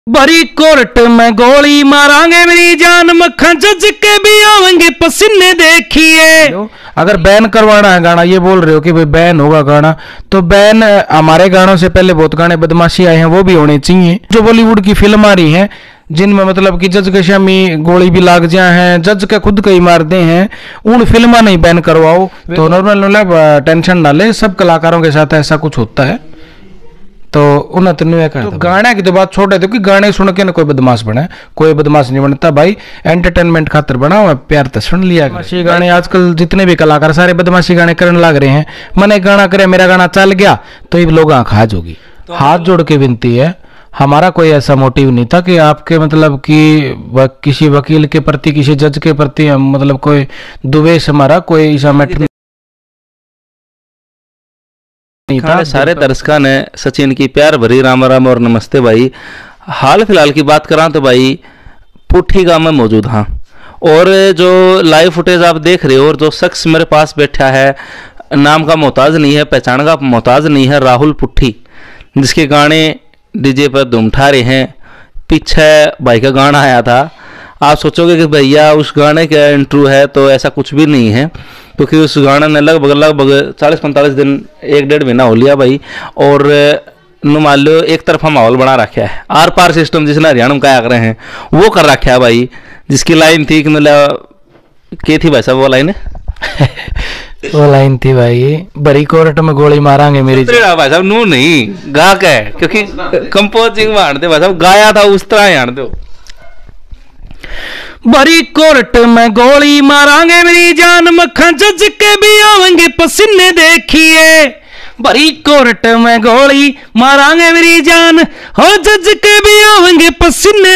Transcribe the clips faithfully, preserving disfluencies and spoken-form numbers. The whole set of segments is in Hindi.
भरी कोर्ट में गोली मारांगे मेरी जान, मक्खन जज के भी आवेंगे पसीने देखिए। अगर बैन करवाना है गाना, ये बोल रहे हो कि भाई बैन होगा गाना, तो बैन हमारे गानों से पहले बहुत गाने बदमाशी आए हैं, वो भी होने चाहिए। जो बॉलीवुड की फिल्म आ रही है जिनमें मतलब कि जज के शामी गोली भी लाग जाए हैं, जज के खुद कई मार दे हैं, उन फिल्मा नहीं बैन करवाओ तो नॉर्मल मतलब टेंशन ना ले। सब कलाकारों के साथ ऐसा कुछ होता है, तो उन्हें तो नहीं तो गाने की तो बात छोड़ दो कि गाने सुन के ना कोई बदमाश बने, कोई बदमाश नहीं बनता भाई, एंटरटेनमेंट खातिर बना हुआ, प्यार तो सुन लिया। बदमाशी गाने आजकल जितने भी कलाकार सारे बदमाशी गाने करने लग रहे हैं। मैंने गाना करे, मेरा गाना चल गया तो ये लोग आँख हाज होगी। तो हाथ जोड़ के विनती है, हमारा कोई ऐसा मोटिव नहीं था कि आपके मतलब कि किसी वकील के प्रति, किसी जज के प्रति मतलब कोई द्वेष, हमारा कोई ऐसा मैटर था। सारे दर्शकों ने सचिन की प्यार भरी राम राम और नमस्ते भाई। हाल फिलहाल की बात करा तो भाई पुठी गांव में मौजूद हाँ, और जो लाइव फुटेज आप देख रहे हो और जो शख्स मेरे पास बैठा है, नाम का मोहताज नहीं है, पहचान का मोहताज नहीं है, राहुल पुठी, जिसके गाने डीजे पर धूम उठा रहे हैं। पीछे भाई का गाना आया था, आप सोचोगे कि भैया उस गाने का इंट्रो है, तो ऐसा कुछ भी नहीं है, क्योंकि उस गाने ने लगभग लगभग चालीस पैंतालीस दिन एक डेढ़ महीना हो लिया भाई। और मान लो एक तरफा माहौल बना रखा है, आर पार सिस्टम जिसने हरियाणा में क्या कर रहे हैं वो कर रखा है भाई। जिसकी लाइन थी कि मतलब क्या थी भाई साहब वो लाइन वो लाइन थी भाई, बड़ी कोर्ट में गोली मारांगे मेरी भाई साहब नू नहीं गा के, क्योंकि कंपोजिंग मारते भाई साहब, गाया था उस तरह ही दो। बड़ी कोर्ट में गोली मारांगे मेरी जान, मक्खन जज के भी आवेंगे पसीने देखिए। बड़ी कोर्ट में गोली मारांगे मेरी जान, हो जज के भी आवेंगे पसीने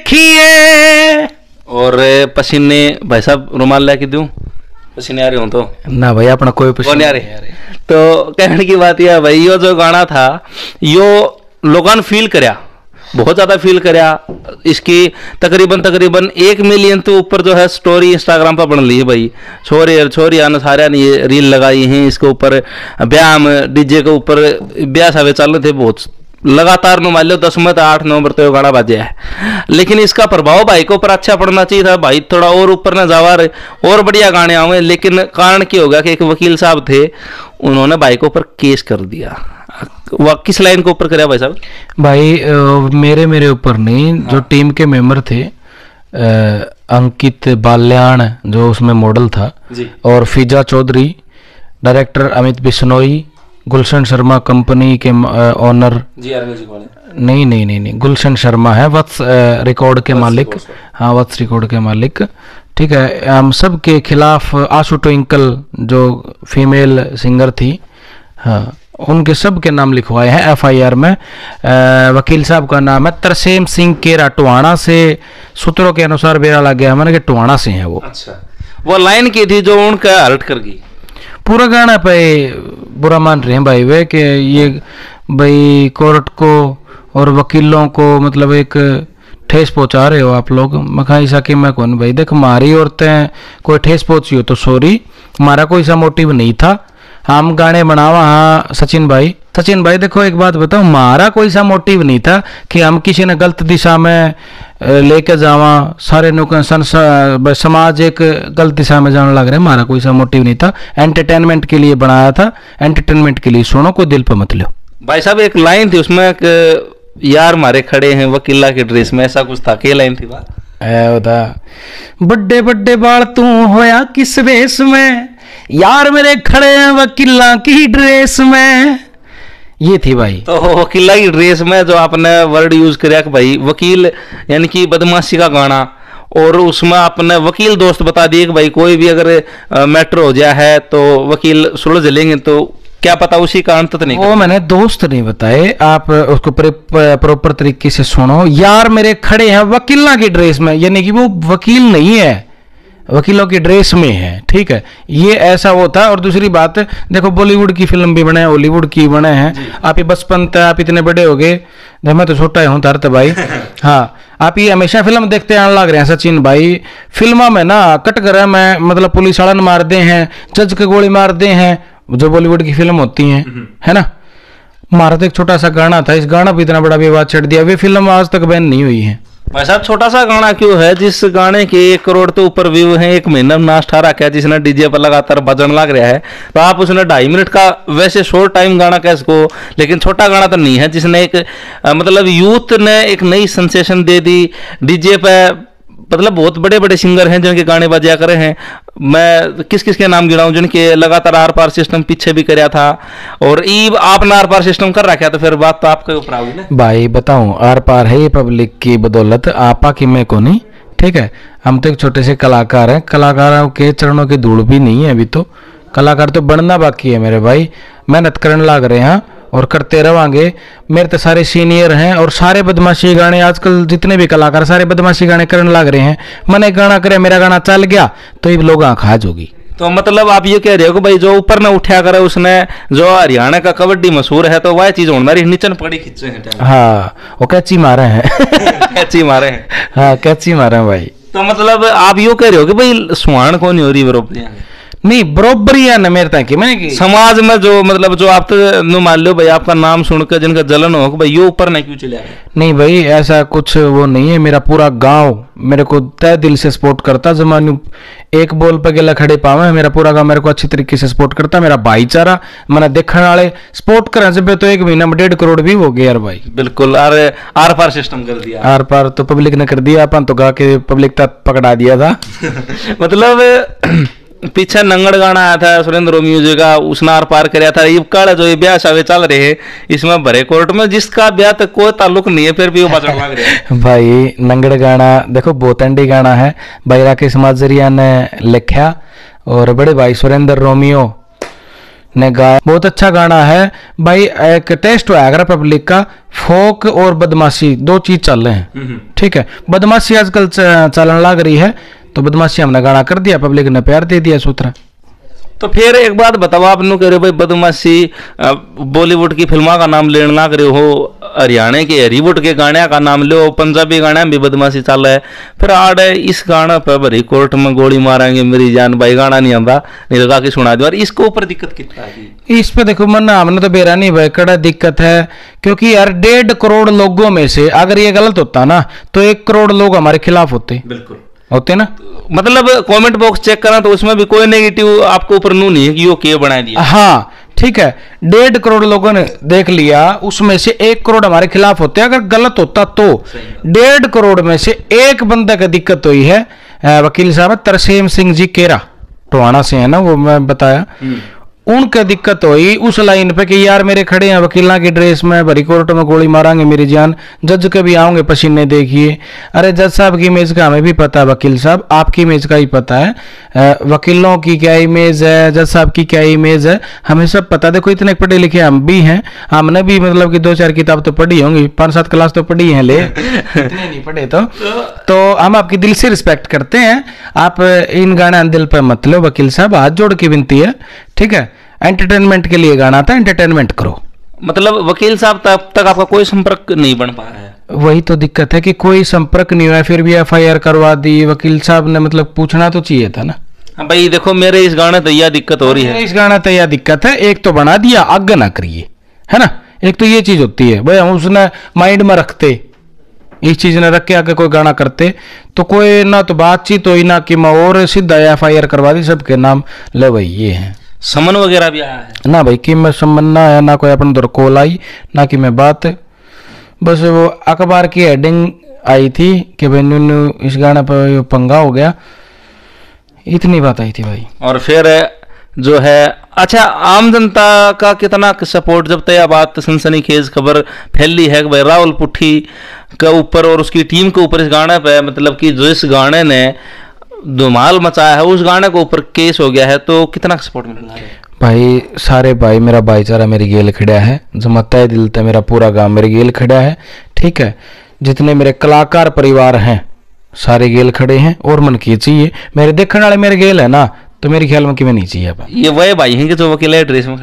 देखिए। और पसीने भाई साहब रुमाल लेके दूं, पसीने आ रहे हो तो ना भाई अपना कोई पसीने आ रहे। तो कहने की बात यह भाई, यो जो गाना था यो लोगों ने फील करया, बहुत ज़्यादा फील करया। इसकी तकरीबन तकरीबन एक मिलियन तो ऊपर जो है स्टोरी इंस्टाग्राम पर बन ली है भाई। छोरे और छोरिया ने सारे ने ये रील लगाई हैं इसके ऊपर, ब्याह में डीजे के ऊपर ब्याह सावे चल रहे थे बहुत लगातार, नो मान लो दस में आठ नवंबर तो गाना बाजे है। लेकिन इसका प्रभाव भाई के ऊपर अच्छा पड़ना चाहिए था भाई, थोड़ा और ऊपर न जावा और बढ़िया गाने आवे। लेकिन कारण क्या होगा कि एक वकील साहब थे, उन्होंने भाई के ऊपर केस कर दिया। वह किस लाइन के ऊपर कराया भाई साहब? भाई आ, मेरे मेरे ऊपर नहीं, हाँ। जो टीम के मेंबर थे आ, अंकित बाल्याण जो उसमें मॉडल था जी, और फिजा चौधरी, डायरेक्टर अमित बिश्नोई, गुलशन शर्मा कंपनी के ओनर जी आर म्यूजिक वाले, नहीं नहीं नहीं नहीं गुलशन शर्मा है, वत्स रिकॉर्ड के मालिक, हाँ वत्स रिकॉर्ड के मालिक, ठीक है। हम सब के खिलाफ आशु ट्विंकल जो फीमेल सिंगर थी, हाँ उनके सब के नाम लिखवाए हैं एफ आई आर में। आ, वकील साहब का नाम है तरसेम सिंह केरा, टुहाना से, सूत्रों के अनुसार बेरा लग गया हमारे कि टुहाना से हैं वो। अच्छा, वो लाइन की थी जो उनका हर्ट कर गई। पूरा गाना पे बुरा मान रहे हैं भाई वे कि ये भाई कोर्ट को और वकीलों को मतलब एक ठेस पहुंचा रहे हो आप लोग। मैं ऐसा कि मैं कौन भाई, देख हमारी औरतें कोई ठेस पहुंची हो तो सॉरी, हमारा कोई सा मोटिव नहीं था, हम गाने बनावा। हाँ सचिन भाई, सचिन भाई देखो एक बात बताओ, हमारा कोई सा मोटिव नहीं था कि हम किसी ने गलत दिशा में लेके जावा, सारे समाज एक गलत दिशा में जाने लग रहे, हमारा कोई सा मोटिव नहीं था। एंटरटेनमेंट के लिए बनाया था, एंटरटेनमेंट के लिए सुनो, कोई दिल पर मत लो। भाई साहब एक लाइन थी उसमें एक, यार मारे खड़े हैं वकीला के ड्रेस में, ऐसा कुछ था, क्या लाइन थी बात? बड्डे बड्डे बाल तू होया किस वेश में, यार मेरे खड़े हैं वकीला की ड्रेस में, ये थी भाई। तो वकीला की ड्रेस में जो आपने वर्ड यूज कराया कि भाई वकील यानी कि बदमाशी का गाना, और उसमें आपने वकील दोस्त बता दिए कि भाई कोई भी अगर मैटर हो जाए है तो वकील सुलझ लेंगे, तो क्या पता उसी का अंत तो नहीं। वो मैंने दोस्त नहीं बताए, आप उसको प्रॉपर तरीके से सुनो। यार मेरे खड़े हैं वकीला की ड्रेस में, यानी कि वो वकील नहीं है, वकीलों की ड्रेस में है, ठीक है, ये ऐसा वो था। और दूसरी बात देखो, बॉलीवुड की फिल्म भी बने, हॉलीवुड की बने हैं, आप ये बचपन तक आप इतने बड़े हो गए, मैं तो छोटा ही हूँ धरत भाई हाँ, आप ये हमेशा फिल्म देखते आने लग रहे हैं सचिन भाई। फिल्मों में ना कट कर मैं मतलब पुलिस वालन मार दे हैं, जज के गोली मार दे हैं, जो बॉलीवुड की फिल्म होती हैं, है ना, हमारा तो एक छोटा सा गाना था, इस गाना पे इतना बड़ा विवाद चढ़ दिया, वे फिल्म आज तक बैन नहीं हुई है। भाई साहब छोटा सा गाना क्यों है जिस गाने के एक करोड़ तो ऊपर व्यू हैं, एक महीना में नाश ठा रखा है, जिसने डीजे पर लगातार बजन लग रहा है, तो आप उसने ढाई मिनट का वैसे शॉर्ट टाइम गाना कैसे को, लेकिन छोटा गाना तो नहीं है जिसने एक आ, मतलब यूथ ने एक नई सेंसेशन दे दी डीजे पे। मतलब बहुत बड़े बड़े सिंगर हैं जिनके गाने बजा करे हैं, मैं किस किस के नाम गिनाऊं जिनके लगातार आर पार सिस्टम पीछे भी कराया था, और ईब आपने आर पार सिस्टम कर रखा, तो फिर बात तो आपके ऊपर आ गई। भाई बताऊं, आर पार है ये पब्लिक की बदौलत, आपा की मैं को नहीं, ठीक है। हम तो एक छोटे से कलाकार हैं, कलाकारों के चरणों की धूल भी नहीं है अभी, तो कलाकार तो बनना बाकी है मेरे भाई, मेहनत करने लग रहे हैं और करते रहेंगे। मेरे तो सारे सीनियर हैं और सारे बदमाशी गाने आजकल जितने भी कलाकार सारे बदमाशी गाने करने लग रहे हैं। मैंने गाना करे, मेरा गाना चल गया तो ये लोग आँखाज होगी। तो मतलब आप ये कह रहे हो कि भाई जो ऊपर ने उठा करे उसने, जो हरियाणा का कबड्डी मशहूर है, तो वह चीज हमारी नीचे पड़ी खींचे हैं। हाँ वो कैची मारे हैं कैची मारे हैं हाँ कैची मारे हैं भाई। तो मतलब आप यो कह रहे हो कि भाई सुहान कौन नहीं हो रही बरोबरी नहीं, बरोबरी है न मेरे तक मैं समाज में जो मतलब जो आप तो मान लो भाई आपका नाम सुनकर जिनका जलन हो भाई ये ऊपर नहीं क्यों चले आए। नहीं भाई ऐसा कुछ वो नहीं है, मेरा पूरा गांव मेरे को तय दिल से सपोर्ट करता। जमानू एक बोल पे गेला खड़े पावे, मेरा पूरा गांव मेरे को अच्छी तरीके से सपोर्ट करता। मेरा भाईचारा मैंने देखने वाले सपोर्ट करें जब तो एक महीना में डेढ़ करोड़ भी हो गया यार भाई। बिल्कुल, आर आर पार सिस्टम कर दिया। आर पार तो पब्लिक ने कर दिया, अपन तो गा के पब्लिक तक पकड़ा दिया था मतलब पीछे नंगड़ गाना आया था सुरेंद्र रोमियो का, उसने आर पार कराया था। ये काला जो ये ब्याह शादी चल रहे हैं इसमें भरे कोर्ट में, जिसका ब्याह तक कोई ताल्लुक नहीं है फिर भी वो बचन लग रहे हैं। भाई नंगड़ गाना देखो बोतंडी गाना है, भाई राकेश माजरिया ने लिखा और बड़े भाई सुरेंद्र रोमियो ने गाया, बहुत अच्छा गाना है भाई। एक टेस्ट हुआ अगर पब्लिक का, फोक और बदमाशी दो चीज चल रहे हैं, ठीक है। बदमाशी आजकल चलन लग रही है तो बदमाशी हमने गाना कर दिया, पब्लिक ने प्यार दे दिया सूत्रा। तो फिर एक बात बताओ, आप नु कह रहे हो भाई बदमाशी बॉलीवुड की फिल्मों का नाम लेने लग रहे हो, हरियाणा के हॉलीवुड के गाने का नाम लो, पंजाबी गाने में भी बदमाशी चल रहा है, फिर आड़ इस गाना पर भरी कोर्ट में गोली मारेंगे मेरी जान भाई गाना नहीं आता नहीं लगा के सुना दो, और इसको ऊपर दिक्कत कितना है? इस पे देखो मन हमने तो बेरा नहीं भाई कड़ा दिक्कत है, क्योंकि यार डेढ़ करोड़ लोगों में से अगर ये गलत होता ना तो एक करोड़ लोग हमारे खिलाफ होते। बिल्कुल होते ना, मतलब कमेंट बॉक्स चेक करा तो उसमें भी कोई नेगेटिव आपको ऊपर नू नहीं है कि यो के बना दिया। हाँ ठीक है, डेढ़ करोड़ लोगों ने देख लिया, उसमें से एक करोड़ हमारे खिलाफ होते। अगर गलत होता तो डेढ़ करोड़ में से एक बंदा का दिक्कत हुई है। वकील साहब तरसेम सिंह जी केरा टोहाना से है ना, वो मैं बताया, उनका दिक्कत हुई उस लाइन पे कि यार मेरे खड़े हैं वकीला की ड्रेस में, भरी कोर्ट में गोली मारेंगे मेरी जान, जज के भी आओगे पसीने देखिए। अरे जज साहब की इमेज का हमें भी पता है, वकील साहब आपकी इमेज का ही पता है, वकीलों की क्या इमेज है, जज साहब की क्या इमेज है, हमें सब पता। देखो इतने पढ़े लिखे हम भी हैं, हमने भी मतलब कि दो चार किताब तो पढ़ी होंगी, पाँच सात क्लास तो पढ़ी हैं, ले इतने नहीं पढ़े तो तो हम आपकी दिल से रिस्पेक्ट करते हैं। आप इन गाना दिल पर मत लो वकील साहब, हाथ जोड़ के विनती है, ठीक है। एंटरटेनमेंट के लिए गाना था, एंटरटेनमेंट करो। मतलब वकील साहब तब तक आपका कोई संपर्क नहीं बन पा रहा है, वही तो दिक्कत है कि कोई संपर्क नहीं हुआ, फिर भी एफ आई आर करवा दी। वकील साहब ने मतलब पूछना तो चाहिए था ना। भाई देखो मेरे इस गाने तो यह दिक्कत हो रही है, इस गाना तो यह दिक्कत है, एक तो बना दिया आगे ना करिए, है ना, एक तो ये चीज होती है भाई। हम उसने माइंड में रखते, इस चीज ने रख के आके कोई गाना करते तो कोई ना तो बातचीत हुई ना कि मैं और सीधा एफ आई आर करवा दी सबके नाम ले भाई। ये है समन वगैरह भी आया है ना भाई, कि मैं समन ना आया ना कोई अपन उधर कॉल आई ना कि मैं बात, बस वो अखबार की हेडिंग आई थी कि भाई नूनू इस गाने पर पंगा हो गया, इतनी बात आई थी भाई। और फिर जो है अच्छा आम जनता का कितना सपोर्ट, जब तक यह बात सनसनीखेज खबर फैली है कि भाई राहुल पुट्ठी के ऊपर और उसकी टीम के ऊपर इस गाने पे मतलब कि जो इस गाने ने धुमाल मचाया है उस गाने के ऊपर केस हो गया है, तो कितना सपोर्ट मिल रहा है भाई? सारे भाई मेरा भाईचारा मेरी गेल खड़ा है, जो तय दिल था मेरा पूरा गांव मेरी गेल खड़ा है, ठीक है। जितने मेरे कलाकार परिवार हैं सारे गेल खड़े हैं, और मन की चाहिए मेरे देखने वाले मेरे गेल है ना, तो मेरे ख्याल में कि मैं नहीं चाहिए। ये वही भाई हैं कि जो वकील ड्रेस में खड़े,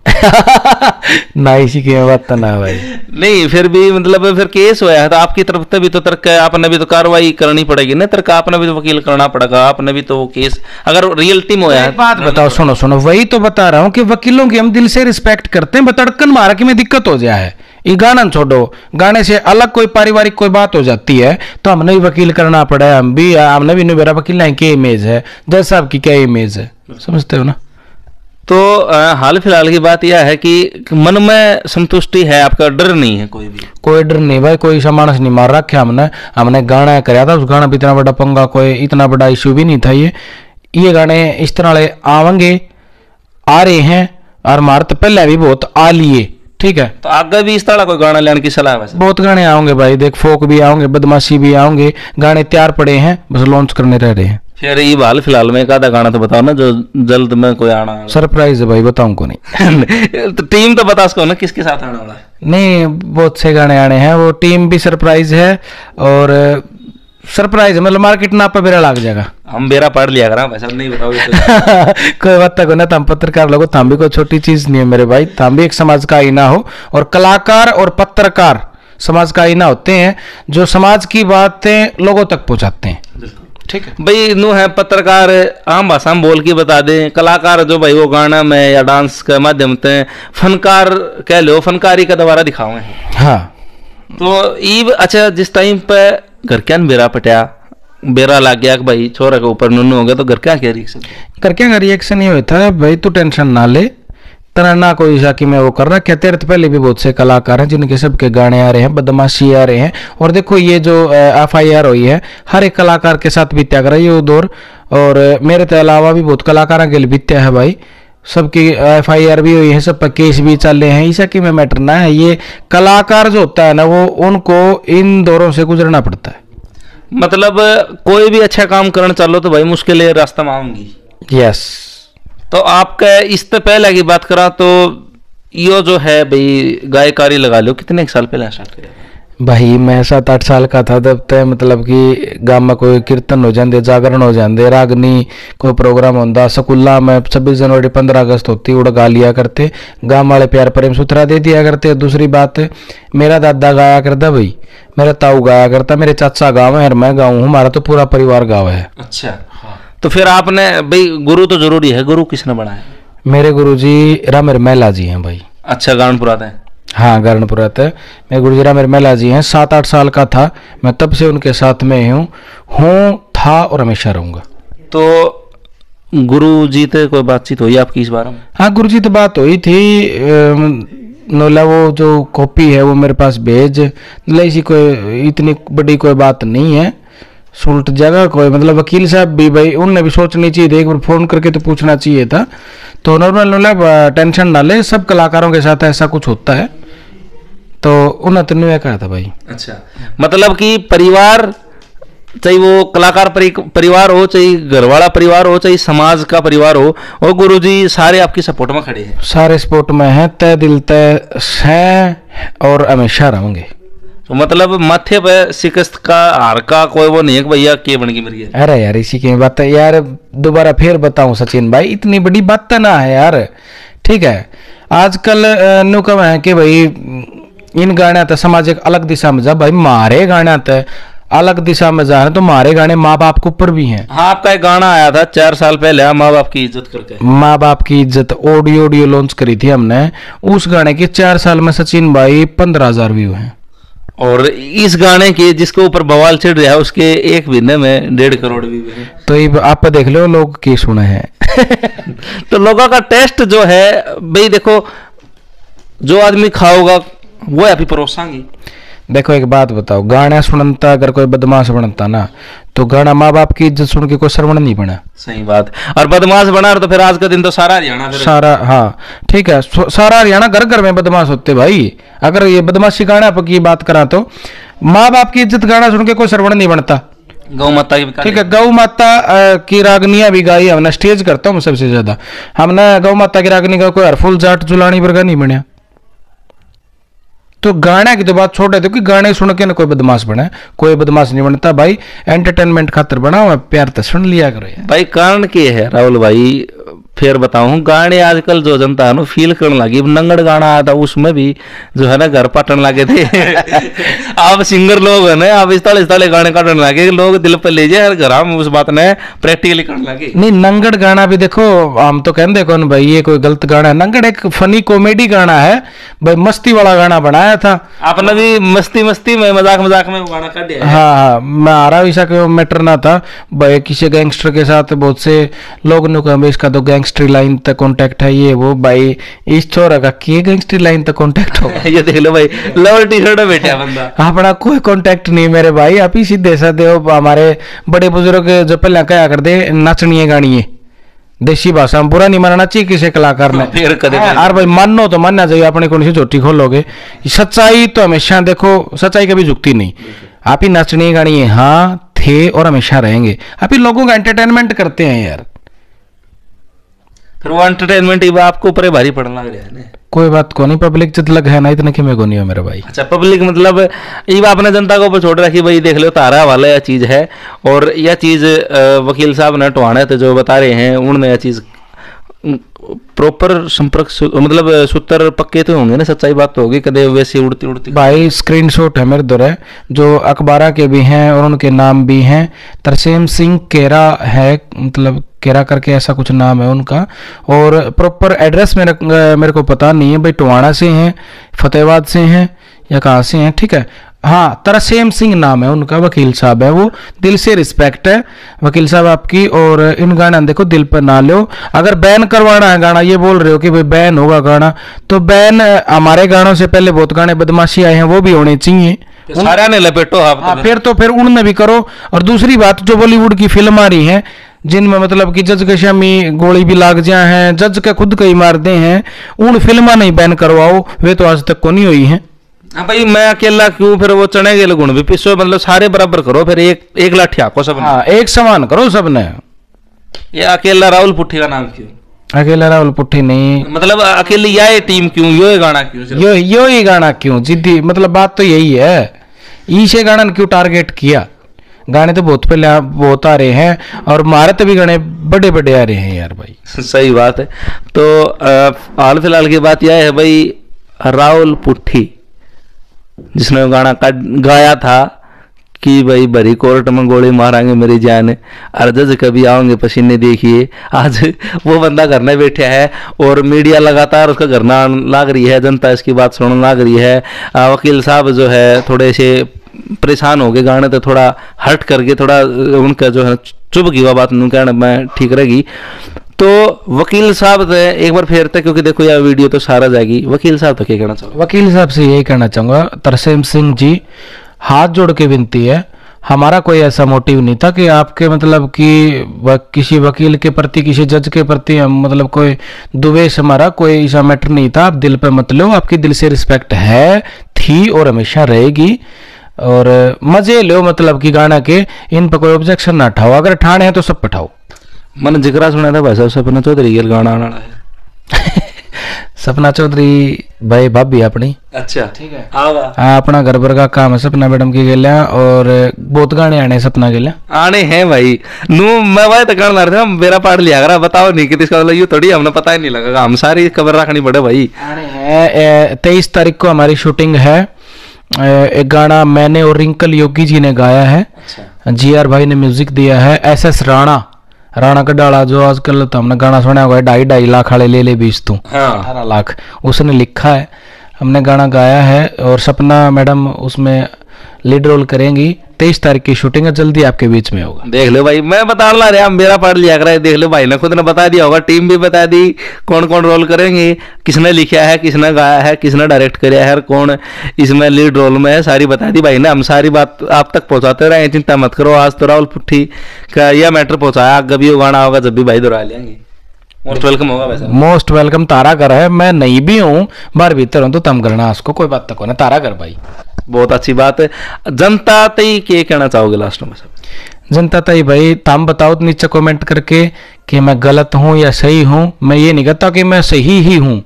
ना इसी की बात तो ना भाई। नहीं फिर भी मतलब फिर केस हुआ है तो आपकी तरफ से भी तो तर्क है, आपने भी तो कार्रवाई करनी पड़ेगी ना, तर्क आपने भी तो वकील करना पड़ेगा, आपने भी तो केस अगर रियलिटी में हुआ है। बात बताओ, सुनो सुनो, वही तो बता रहा हूँ कि वकीलों की हम दिल से रिस्पेक्ट करते हैं, बतड़कन मारा कि में दिक्कत हो जाए है, ये गाना छोड़ो, गाने से अलग कोई पारिवारिक कोई बात हो जाती है तो हमने भी वकील करना पड़ा है, हम भी हमने भी मेरा वकील नहीं क्या इमेज है, जज साहब की क्या इमेज है, समझते हो ना। तो आ, हाल फिलहाल की बात यह है कि मन में संतुष्टि है, आपका डर नहीं है कोई भी? कोई डर नहीं भाई, कोई सा मानस नहीं मार रखा हमने, हमने गाना कराया था, उस गाना भी इतना बड़ा पंगा, कोई इतना बड़ा इशू भी नहीं था। ये ये गाने इस तरह आवेंगे, आ रहे हैं और मार तो पहले भी बहुत आ लिए, ठीक है, तो आगे भी इस तरह कोई गाना लेने की सलाह है? बहुत गाने आओगे भाई, देख फोक भी आओगे, बदमाशी भी आओगे, गाने तैयार पड़े हैं, बस लॉन्च करने रह रहे हैं। फिर ये हाल फिलहाल में एक आधा गाना तो बताओ ना जो जल्द में कोई आना है। सरप्राइज है भाई, बताऊं को नहीं। तो टीम तो बता सको ना किसके साथ आने वाला है? नहीं बहुत से गाने आने हैं, वो टीम भी सरप्राइज है और सरप्राइज है, मतलब मार्केट ना पे बेरा लग जाएगा। हम बेरा पढ़ लिया करा वैसा नहीं बताओगे तो। कोई बात तक ना, तुम पत्रकार लोगो, तुम भी कोई छोटी चीज नहीं है मेरे भाई, तुम भी एक समाज का आईना हो, और कलाकार और पत्रकार समाज का आईना होते हैं जो समाज की बातें लोगों तक पहुंचाते हैं, ठीक है भाई। नु है पत्रकार आम भाषा में बोल के बता दें, कलाकार जो भाई वो गाना में या डांस के माध्यम से, फनकार कह लो, फनकारी का दोबारा दिखावे। हाँ तो ईब अच्छा जिस टाइम पे घर क्या बेरा पटिया, बेरा लग गया कि भाई छोरा के ऊपर नुनू हो गया, तो घर क्या क्या रिएक्शन? घर क्या रिएक्शन ये होता है भाई, तू टेंशन ना ले, तना ना कोई शाकी में वो कर रहा क्या, तेरे तो पहले भी बहुत से कलाकार हैं जिनके सबके गाने आ रहे हैं, बदमाशी आ रहे हैं, और देखो ये जो एफ आई आर हुई है हर एक कलाकार के साथ बीत्या कर रही है वो दौर, और मेरे तो अलावा भी बहुत कलाकारों के लिए बीत्या है भाई, सबकी एफ आई आर भी हुई है, सब पर केस भी चल रहे हैं, ऐसा कि में मैटर ना है, ये कलाकार जो होता है ना वो उनको इन दौरों से गुजरना पड़ता है। मतलब कोई भी अच्छा काम करना चालो तो भाई मुश्किलें रास्ता में आऊंगी। यस। तो आपका इससे पहले की बात करा तो यो जो है भाई गायकारी लगा लो, कितने साल पहले स्टार्ट किया भाई? मैं सात आठ साल का था तब तक, मतलब कि गांव में कोई कीर्तन हो जाते, जागरण हो जाते, रागनी कोई प्रोग्राम होता, स्कूला में छब्बीस जनवरी पंद्रह अगस्त होती, उड़ गा लिया करते, गांव वाले प्यार प्रेम सूत्रा दे दिया करते। दूसरी बात, मेरा दादा गाया करता भाई, मेरा ताऊ गाया करता, मेरे चाचा गाँव है, मैं गाँव हूँ, हमारा तो पूरा परिवार गाँव है। अच्छा, तो फिर आपने भाई गुरु तो जरूरी है, गुरु किसने बनाया? मेरे गुरु जी रामेर मेला जी हैं भाई। अच्छा, गारणपुरा थे? हाँ गारणपुरा थे, मेरे गुरु जी रामेर मेला जी हैं। सात आठ साल का था मैं तब से उनके साथ में हूँ हूँ था और हमेशा रहूँगा। तो गुरु जी से कोई बातचीत हुई आपकी इस बारे में? हाँ गुरु जी तो बात हुई थी, नोला वो जो कॉपी है वो मेरे पास भेज, ऐसी कोई इतनी बड़ी कोई बात नहीं है, सुलट जगह कोई, मतलब वकील साहब भी भाई उनने भी सोचनी चाहिए थी, एक बार फोन करके तो पूछना चाहिए था। तो नॉर्मल मतलब टेंशन ना ले, सब कलाकारों के साथ ऐसा कुछ होता है, तो उन्हें तो नहीं कहा था भाई। अच्छा, मतलब कि परिवार, चाहे वो कलाकार परि, परिवार हो, चाहे घरवाला परिवार हो, चाहे समाज का परिवार हो, और गुरुजी सारे आपकी सपोर्ट में खड़े हैं? सारे सपोर्ट में हैं, तय दिल तय हैं और हमेशा रहेंगे। तो मतलब माथे पे शिकस्त का हार का कोई वो नहीं है कि भैया के बन के मर गया? अरे यार इसी की बात है यार, दोबारा फिर बताऊं सचिन भाई, इतनी बड़ी बात तो ना है यार, ठीक है। आजकल नुकम है कि भाई इन गाने तो समाज एक अलग दिशा में जा, भाई मारे गाने तो अलग दिशा में जा रहे, तो मारे गाने माँ बाप के ऊपर भी हैं। हाँ, आपका एक गाना आया था चार साल पहले, माँ बाप की इज्जत करके, माँ बाप की इज्जत, ऑडियो ऑडियो लॉन्च करी थी हमने, उस गाने के चार साल में सचिन भाई पंद्रह हजार व्यू हैं। और इस गाने के जिसके ऊपर बवाल छिड़ रहा है उसके एक महीने में डेढ़ करोड़ व्यू हैं। तो ये आप देख लो लोग की सुने हैं। तो लोगों का टेस्ट जो है भाई, देखो जो आदमी खाओगा वो आप ही परोसांगी। देखो एक बात बताओ, गाना सुनता अगर कोई बदमाश बनता ना, तो गाना माँ बाप की इज्जत सुन के कोई श्रवण नहीं बना। सही बात। और बदमाश बना तो फिर आज का दिन तो सारा हरियाणा, सारा, हाँ ठीक है, सारा हरियाणा घर घर में बदमाश होते भाई। अगर ये बदमाशी गाना की बात करा तो माँ बाप की इज्जत गाना सुन के कोई श्रवण नहीं बनता। गौ माता की, ठीक है, गौ माता की रागनियां भी गाई हमने, स्टेज करता हूँ सबसे ज्यादा, हमने गौ माता की रागनी का कोई हरफुल जाट जुलानी वर्गा नहीं बनया। तो गाने की तो बात छोड़ दो कि गाने सुन के ना कोई बदमाश बना, कोई बदमाश नहीं बनता भाई, एंटरटेनमेंट खातर बना हुआ, प्यार तो सुन लिया करो यार। भाई कारण क्या है राहुल भाई, फिर बताऊं गाने आजकल जो जनता है ना फील करने लगी। नंगड़ गाना आया था उसमें भी जो है ना घर पटने लगे थे। आप सिंगर लोग है ना आप इस तरह इस तरह गाने काटने लगे लोग दिल पर ले जाए घर हम उस बात ने प्रैक्टिकली करने लगे। नहीं नंगड़ गाना भी देखो हम तो कहते कौन भाई ये कोई गलत गाना है। नंगड़ एक फनी कॉमेडी गाना है भाई, मस्ती वाला गाना बनाया था आपने भी मस्ती मस्ती में मजाक मजाक में वो गाना काट दिया। हाँ हाँ मैं आ रहा वैसा कोई मैटर ना था भाई। किसी गैंगस्टर के साथ बहुत से लोग ने कहा इसका तो गैंगस्ट्री लाइन तक कांटेक्ट है ये वो भाई इस छोरा का की गैंगस्ट्री लाइन तक कांटेक्ट होगा। ये देख लो भाई लवर टी शर्ट में बैठा बंदा अपना कोई कांटेक्ट नहीं मेरे भाई। आप ही सीधे साधे हो हमारे बड़े बुजुर्ग जो पहले क्या कर दे नचनी गानी है देसी भाषा में बुरा नहीं मानना चाहिए किसी कलाकार ने। फिर कदे यार भाई मानो तो मानना चाहिए अपने कौन सी झोटी खोलोगे। सच्चाई तो हमेशा देखो सच्चाई कभी झुकती नहीं। आप ही नचनी गानी है हाँ थे और हमेशा रहेंगे। आप ही लोगों का एंटरटेनमेंट करते हैं यार। फिर वो एंटरटेनमेंट आपको ऊपर भारी पड़ने लग रहा है। कोई बात को नहीं पब्लिक जब लग है ना इतने कि मैं को नहीं हो मेरे भाई। अच्छा पब्लिक मतलब ये आपने जनता को ऊपर छोड़ रखी भाई देख लो तारा वाला यह चीज है। और यह चीज वकील साहब ने टवाने थे जो बता रहे हैं उन्होंने यह चीज प्रॉपर संपर्क मतलब सूत्र पक्के तो होंगे ना सच्चाई बात तो होगी कदे वैसे उड़ती उड़ती। भाई स्क्रीनशॉट है मेरे दौरे जो अखबारा के भी हैं और उनके नाम भी हैं। तरसेम सिंह केरा है मतलब केरा करके ऐसा कुछ नाम है उनका। और प्रॉपर एड्रेस मेरे मेरे को पता नहीं है भाई टवाना से हैं फतेहाबाद से हैं या कहाँ से हैं ठीक है। हाँ तरसेम सिंह नाम है उनका वकील साहब है वो। दिल से रिस्पेक्ट है वकील साहब आपकी। और इन गाना देखो दिल पर ना लो। अगर बैन करवाना है गाना ये बोल रहे हो कि भाई बैन होगा गाना तो बैन हमारे गानों से पहले बहुत गाने बदमाशी आए हैं वो भी होने चाहिए। सारा ने लपेटो आप हाँ फिर तो फिर उनमें भी करो। और दूसरी बात जो बॉलीवुड की फिल्म आ रही है जिनमें मतलब कि जज के शामी गोली भी लाग जाए हैं जज के खुद कई मारते हैं उन फिल्मा नहीं बैन करवाओ वे तो आज तक को नहीं हुई है। हाँ भाई मैं अकेला क्यों फिर वो चने के गुण भी पिसो मतलब सारे बराबर करो फिर एक एक लाठी आको सब। हाँ एक समान करो सबने। ये अकेला राहुल पुट्ठी का नाम क्यों? अकेला राहुल पुट्ठी नहीं मतलब अकेली ये टीम क्यों यो ये गाना क्यों यो यो ही गाना क्यों जिद्दी मतलब बात तो यही है। ईशे गाना क्यों टारगेट किया? गाने तो बहुत पहले बहुत आ रहे हैं और मारे तो भी गाने बड़े बड़े आ रहे हैं यार भाई। सही बात है। तो हाल फिलहाल की बात यह है भाई राहुल पुट्ठी जिसने गाना गाया था कि भाई भरी कोर्ट में गोली मारेंगे मेरी जान और जज कभी आओगे पसीने देखिए। आज वो बंदा घर में बैठा है और मीडिया लगातार उसका घर ना लाग रही है जनता इसकी बात सुनने लाग रही है। वकील साहब जो है थोड़े से परेशान हो गए गाने तो थोड़ा हट करके थोड़ा उनका जो है चुभ गई वह बात कहना मैं ठीक रहेगी। तो वकील साहब से एक बार फेरते क्योंकि देखो यार वीडियो तो सारा जाएगी। वकील साहब तो क्या कहना चाहूँगा? वकील साहब से यही कहना चाहूँगा तरसेम सिंह जी हाथ जोड़ के विनती है हमारा कोई ऐसा मोटिव नहीं था कि आपके मतलब कि किसी वकील के प्रति किसी जज के प्रति मतलब कोई द्वेष हमारा कोई ऐसा मैटर नहीं था। आप दिल पे मत लो आपकी दिल से रिस्पेक्ट है थी और हमेशा रहेगी। और मजे लो मतलब कि गाना के इन पर कोई ऑब्जेक्शन ना उठाओ। अगर ठाणे है तो सब पठाओ। मैंने जिक्र सुना था भाई साहब सपना चौधरी का गाना आना है। सपना चौधरी भाई भाभी अपनी अच्छा ठीक है हाँ अपना घर भर का काम है सपना मैडम की गेलिया और बहुत गाने आने सपना के लिए आने हैं भाई। नू मैं भाई तो करना था मेरा पार्ट लिया करा बताओ नहीं कि इसका मतलब यूं थोड़ी हमने पता ही नहीं लगा हम सारी खबर रखनी पड़े भाई। आने हैं तेईस तारीख को हमारी शूटिंग है। एक गाना मैंने और रिंकल योगी जी ने गाया है। अच्छा। जी आर भाई ने म्यूजिक दिया है। एस एस राणा राणा कडाला जो आजकल तो हमने गाना सुना हुआ है ढाई ढाई लाख वाले ले ले बीस तू अठारह लाख उसने लिखा है हमने गाना गाया है। और सपना मैडम उसमें लीड रोल करेंगी। तेईस तारीख की शूटिंग है जल्दी आपके बीच में होगा। देख लो भाई मैं बता ला रहा मेरा पार्ट लिया कर देख लो भाई ने खुद ने बता दिया होगा टीम भी बता दी कौन कौन रोल करेंगे किसने लिखा है किसने गाया है किसने डायरेक्ट किया है कौन इसमें लीड रोल में है सारी बता दी भाई ने। हम सारी बात आप तक पहुंचाते रहे चिंता मत करो। आज तो राहुल पुट्ठी का यह मैटर पहुंचाया आगे भी गाना होगा जब भी भाई दोहरा लेंगे। मोस्ट वेलकम होगा वैसे मोस्ट वेलकम तारा कर है मैं नहीं भी हूँ बाहर भीतर हूँ तो तम करना उसको कोई बात तक होना तारा कर भाई। बहुत अच्छी बात है। जनता तई क्या कहना चाहोगे लास्ट में? सब जनता तई भाई तुम बताओ नीचे कमेंट करके कि मैं गलत हूँ या सही हूँ। मैं ये नहीं कहता कि मैं सही ही हूँ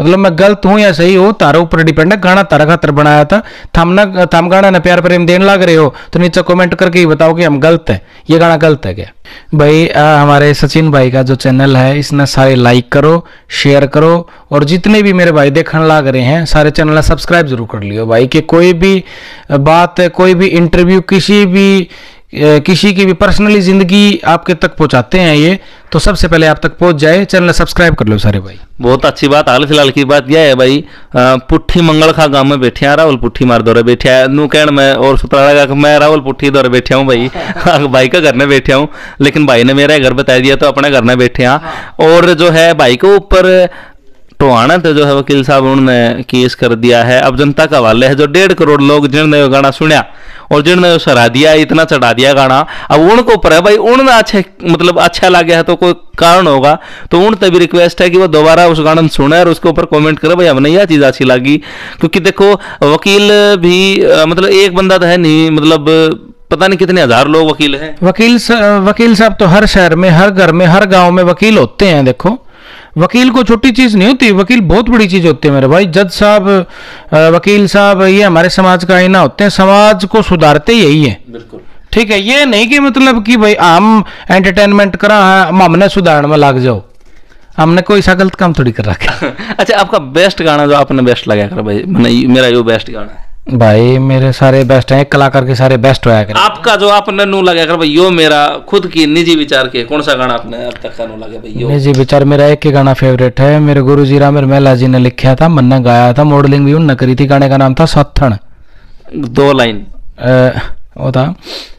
मतलब मैं गलत हूँ या सही हूँ तारा ऊपर डिपेंड है। गाना तारा खातर बनाया था, थम ना थम गाना ने प्यार प्रेम देने लग रहे हो तो नीचे कमेंट करके ही बताओ कि हम गलत है, ये गाना गलत है क्या। भाई आ, हमारे सचिन भाई का जो चैनल है इसने सारे लाइक करो, शेयर करो, और जितने भी मेरे भाई देखने लग रहे हैं सारे चैनल सब्सक्राइब जरूर कर लियो भाई। कि कोई भी बात, कोई भी इंटरव्यू, किसी भी किसी की भी पर्सनली जिंदगी आपके तक पहुंचाते हैं ये, तो सबसे पहले आप तक पहुंच जाए, चैनल सब्सक्राइब कर लो सारे भाई। बहुत अच्छी बात। हाल फिलहाल की बात यह है भाई, पुट्ठी मंगल खा गांव में बैठे हैं, राहुल पुट्ठी मार दौरे बैठे हैं नू कहण में, और सुतरा लगा कि मैं राहुल पुट्ठी दौरे बैठे हूँ भाई भाई का घर में बैठे हूँ, लेकिन भाई ने मेरा घर बता दिया तो अपने घर में बैठे हैं। और जो है भाई के ऊपर टोहाना तो जो है वकील साहब उन्होंने केस कर दिया है, अब जनता का हवाले है। जो डेढ़ करोड़ लोग जिन्होंने गाना सुना और जिन्होंने सराहा दिया, इतना चढ़ा दिया गाना, अब उनको ऊपर है भाई, उन्होंने अच्छा मतलब अच्छा लगा है तो कोई कारण होगा, तो उनसे भी रिक्वेस्ट है कि वो दोबारा उस गाना सुने और उसके ऊपर कमेंट करे भाई हमने यह चीज़ अच्छी लगी। क्योंकि देखो वकील भी मतलब एक बंदा तो है नहीं, मतलब पता नहीं कितने हजार लोग वकील हैं। वकील वकील साहब तो हर शहर में, हर घर में, हर गाँव में वकील होते हैं। देखो वकील को छोटी चीज नहीं होती, वकील बहुत बड़ी चीज होती है मेरे भाई। जज साहब, वकील साहब, ये हमारे समाज का आईना होते हैं, समाज को सुधारते यही है। बिल्कुल ठीक है, ये नहीं कि मतलब कि भाई हम एंटरटेनमेंट करा हम हमने सुधारने में लग जाओ, हमने कोई सा गलत काम थोड़ी कर रखा अच्छा, आपका बेस्ट गाना जो आपने बेस्ट लगा कर भाई, मेरा यो बेस्ट गाना है भाई। मेरे सारे बेस्ट हैं, कलाकार के सारे बेस्ट होया कर। आपका जो आपने नू लगा कर भाई यो मेरा खुद की निजी विचार के कौन सा गाना आपने अब तक का नू लगा भाई यो? निजी विचार मेरा एक ही गाना फेवरेट है, मेरे गुरुजी रामेर मेला जी ने लिखा था, मैंने गाया था, मॉडलिंग भी उन्होंने करी थी, गाने का नाम था साथन। दो लाइन वो था,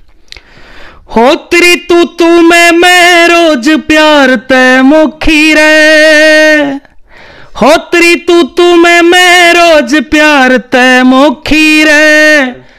हो तेरी तू तू मैं मैं रोज प्यार तय मुखी रे, हो तेरी तू तू मैं मैं रोज प्यार तय मुखी रे,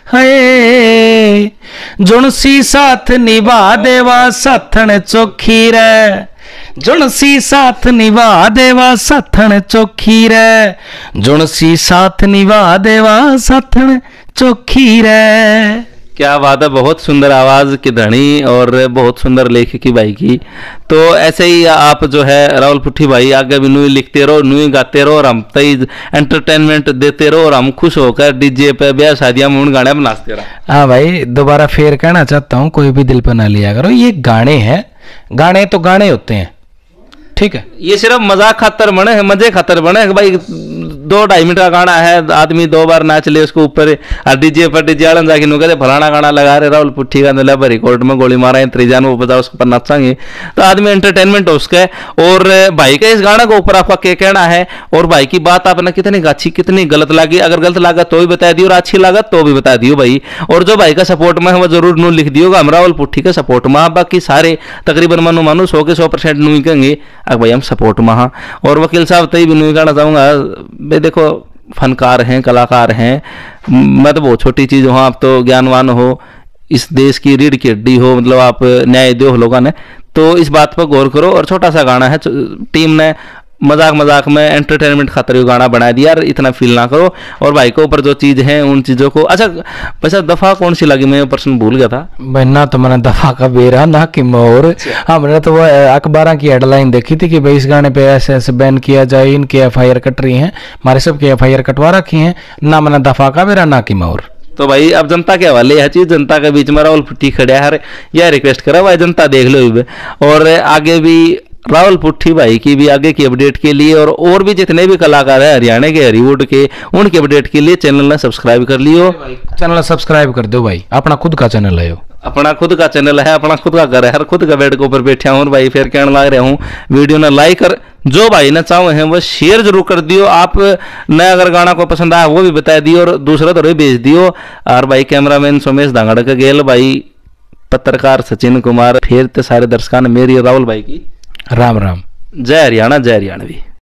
है जुनसी साथ निभा देवा साथन चोखी रे, जुनसी साथ निभा देवा साथन चोखी रे, जुनसी साथ निभा देवा साथन चोखी रे। क्या बात है, बहुत सुंदर आवाज़ की धनी और बहुत सुंदर लेखकी भाई की। तो ऐसे ही आप जो है राहुल पुट्ठी भाई आगे भी न्यू लिखते रहो, न्यू गाते रहो और हम तई एंटरटेनमेंट देते रहो और हम खुश होकर डीजे पे ब्याह शादियां में उन गाने बनाते रहो। हाँ भाई, दोबारा फेर कहना चाहता हूँ, कोई भी दिल पर ना लिया करो, ये गाने हैं, गाने तो गाने होते हैं, ठीक है। ये सिर्फ मजाक खातर बने, मजे खातर बने भाई। दो ढाई मिनट का गाना है, आदमी दो बार नाच ले उसको ऊपर डीजे पर डीजे आलन जाके नु कहते फलाना गाना लगा रहे राहुल पुट्ठी का नला भरी कोर्ट में गोली मारा है त्रिजान वो बजाओ उसके ऊपर नाचेंगे, तो आदमी एंटरटेनमेंट हो उसका। और भाई का इस गाना के ऊपर आपका क्या कहना है, और भाई की बात आपने कितनी अच्छी कितनी गलत लगी, अगर गलत लगा तो भी बता दियो और अच्छी लगा तो भी बता दियो भाई। और जो भाई का सपोर्ट में है वो जरूर नू लिख दियोगा हम राहुल पुट्ठी के सपोर्ट में, बाकी सारे तकरीबन मानो मानो सौ के सौ परसेंट नू ही कहेंगे अगर भाई हम सपोर्ट में हाँ। और वकील साहब तई भी नू कहना चाहूँगा भाई, देखो फनकार हैं, कलाकार हैं, मैं तो बहुत छोटी चीज़ हूँ, आप तो ज्ञानवान हो, इस देश की रीढ़ की हड्डी हो, मतलब आप न्याय दो लोगों ने, तो इस बात पर गौर करो। और छोटा सा गाना है, टीम ने मजाक मजाक में एंटरटेनमेंट खातर ये गाना बना दिया, इतना फील ना करो। और भाई के ऊपर जो चीज़ है उन चीज़ों को, अच्छा वैसे दफ़ा कौन सी लगी मैं पर्सन भूल गया था भाई, ना तो मैंने दफ़ा का बेरा ना कि मोर, हमने तो वो अखबार की हेडलाइन देखी थी कि भाई इस गाने पे ऐसे ऐसे बैन किया जाए, इनके एफ आई आर कट रही हैं, हमारे सबके एफ आई आर कटवा रखी हैं, ना मैंने दफ़ा का बेरा ना कि मोर। तो भाई अब जनता के हवाले यह चीज़, जनता के बीच में राहुल पुट्ठी खड़े है, यह रिक्वेस्ट करा भाई जनता देख लो। और आगे भी राहुल पुट्ठी भाई की भी आगे की अपडेट के लिए और और भी जितने भी कलाकार हैं हरियाणा के हॉलीवुड के, उनके अपडेट के लिए चैनल ने सब्सक्राइब कर लियो, चैनल सब्सक्राइब कर दो भाई, अपना खुद का चैनल है, अपना खुद का चैनल है, अपना खुद का घर है, हर खुद का बेड के ऊपर बैठा हूँ भाई। फिर कहने लग रहा हूँ वीडियो ने लाइक कर, जो भाई ने चाहो हैं वो शेयर जरूर कर दियो, आप नया अगर गाना को पसंद आया वो भी बता दियो और दूसरा तो भेज दियो। और भाई कैमरामैन सोमेश धांगड़ का गेल भाई, पत्रकार सचिन कुमार, फिर तो सारे दर्शकों ने मेरी राहुल भाई की राम राम। जय हरियाणा, जय हरियाणवी।